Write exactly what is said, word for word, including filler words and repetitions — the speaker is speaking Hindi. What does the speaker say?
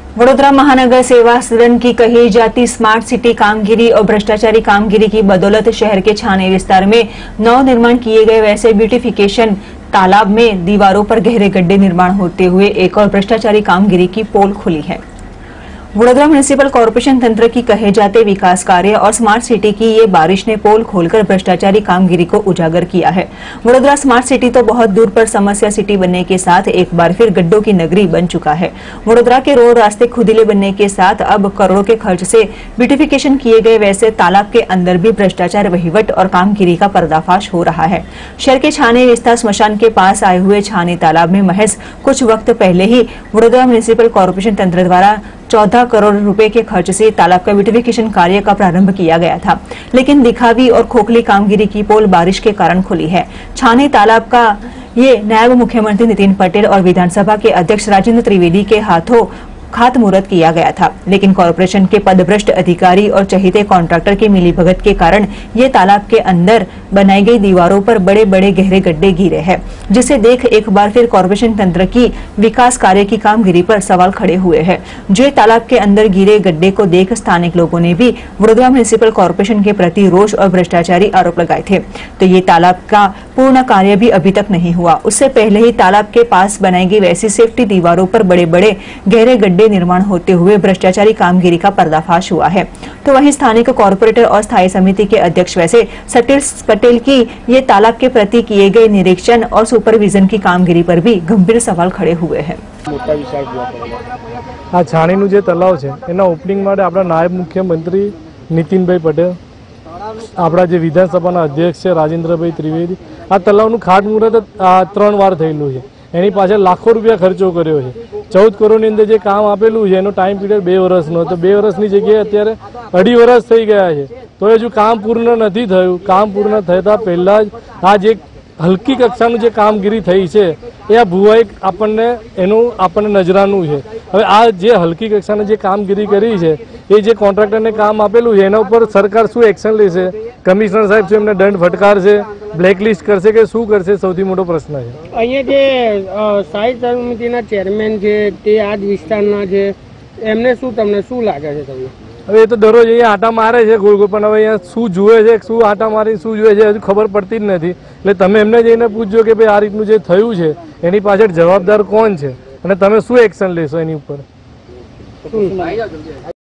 वडोदरा महानगर सेवा सदन की कही जाती स्मार्ट सिटी कामगिरी और भ्रष्टाचारी कामगिरी की बदौलत शहर के छाने विस्तार में नव निर्माण किए गए वैसे ब्यूटिफिकेशन तालाब में दीवारों पर गहरे गड्ढे निर्माण होते हुए एक और भ्रष्टाचारी कामगिरी की पोल खुली है। वडोदरा म्युनिसिपल कॉर्पोरेशन तंत्र की कहे जाते विकास कार्य और स्मार्ट सिटी की ये बारिश ने पोल खोलकर भ्रष्टाचारी कामगिरी को उजागर किया है। वडोदरा स्मार्ट सिटी तो बहुत दूर पर समस्या सिटी बनने के साथ एक बार फिर गड्ढों की नगरी बन चुका है। वडोदरा के रोड रास्ते खुदीले बनने के साथ अब करोड़ों के खर्च से ब्यूटिफिकेशन किए गए वैसे तालाब के अंदर भी भ्रष्टाचार, वहीवट और कामगिरी का पर्दाफाश हो रहा है। शहर के छाने विस्तार स्मशान के पास आए हुए छाने तालाब में महज कुछ वक्त पहले ही वडोदरा म्युनिसिपल कॉर्पोरेशन तंत्र द्वारा चौदह करोड़ रुपए के खर्च से तालाब का ब्यूटिफिकेशन कार्य का प्रारंभ किया गया था, लेकिन दिखावी और खोखली कामगिरी की पोल बारिश के कारण खुली है। छाने तालाब का ये नायब मुख्यमंत्री नितिन पटेल और विधानसभा के अध्यक्ष राजेंद्र त्रिवेदी के हाथों खातमुहूर्त किया गया था, लेकिन कॉर्पोरेशन के पदभ्रष्ट अधिकारी और चहेते कॉन्ट्रैक्टर की मिलीभगत के कारण ये तालाब के अंदर बनाई गई दीवारों पर बड़े बड़े गहरे गड्ढे गिरे हैं, जिसे देख एक बार फिर कॉर्पोरेशन तंत्र की विकास कार्य की कामगिरी पर सवाल खड़े हुए हैं। जो तालाब के अंदर गिरे गड्ढे को देख स्थानिक लोगों ने भी वडोदरा म्युनिसिपल कॉर्पोरेशन के प्रति रोष और भ्रष्टाचारी आरोप लगाए थे। तो ये तालाब का पूर्ण कार्य भी अभी तक नहीं हुआ। उससे पहले ही तालाब के पास बनाई गई वैसी सेफ्टी दीवारों पर बड़े बड़े गहरे गड्ढे निर्माण होते हुए भ्रष्टाचारी कामगिरी का पर्दाफाश हुआ है। तो वहीं स्थानीय कॉर्पोरेटर और स्थायी समिति के अध्यक्ष वैसे सतीश पटेल की ये तालाब के प्रति किए गए निरीक्षण और सुपरविजन की कामगिरी पर भी गंभीर सवाल खड़े हुए हैं। आ छाणीनु जे तलाव छे एना ओपनिंग माटे आपणा नायब मुख्यमंत्री नितिनभाई पटेल, आपणा जे विधानसभाना अध्यक्ष छे राजेंद्रभाई त्रिवेदी, आ तलावनुं खातमुहूर्त त्रण वार थयेलुं छे। एनी पाछळ लाखों रुपया खर्चो कर्यो छे। चौदह करोड़ अंदर जे काम आपेलू है एनो टाइम पीरियड बे वर्षनो, तो बे वर्षनी जग्याए अत्यारे अढ़ी वर्ष थई गया है, तो हजू काम पूर्ण नहीं थयुं। काम पूर्ण थता पहला ज आज एक हल्की कक्षानुं जे कामगीरी थई छे ए आ भुवाई आपणने एनुं आपणने नजरानुं छे। हवे आ जे हल्की कक्षाने जे कामगीरी करी छे ए जे कॉन्ट्राक्टरने काम आपेलू है एना उपर सरकार शुं एक्शन लेशे? कमिश्नर साहेब छे एमने दंड फटकारशे, ब्लेकलिस्ट करशे के शुं करशे? सौथी मोटो प्रश्न छे। अहींया जे स्थायी समितिना चेरमेन छे ते आ ज विस्ताરના છે, એમને શું તમને શું લાગે છે તમને? હવે એ તો દરરોજ અહીંયા આટા મારે છે ગોળ ગોળ, પણ હવે અહીંયા શું જુએ છે, શું આટા મારી શું જુએ છે હજુ ખબર પડતી જ નથી। એટલે તમે એમને જઈને પૂછજો કે ભાઈ આ રીતનું જે થયું છે એની પાછળ જવાબદાર કોણ છે અને તમે શું એક્શન લેશો એની ઉપર।